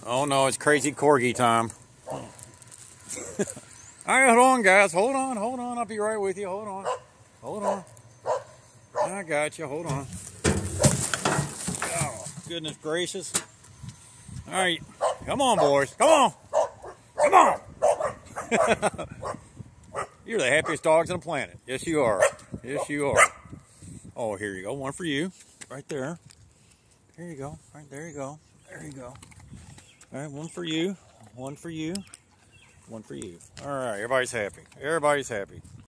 Oh no, it's crazy Corgi time. All right, hold on, guys. Hold on. I'll be right with you. Hold on. I got you. Hold on. Oh, goodness gracious. All right, come on, boys. Come on. You're the happiest dogs on the planet. Yes, you are. Oh, here you go. One for you. Right there. Here you go. Right there you go. There you go. All right, one for you. One for you. All right, everybody's happy.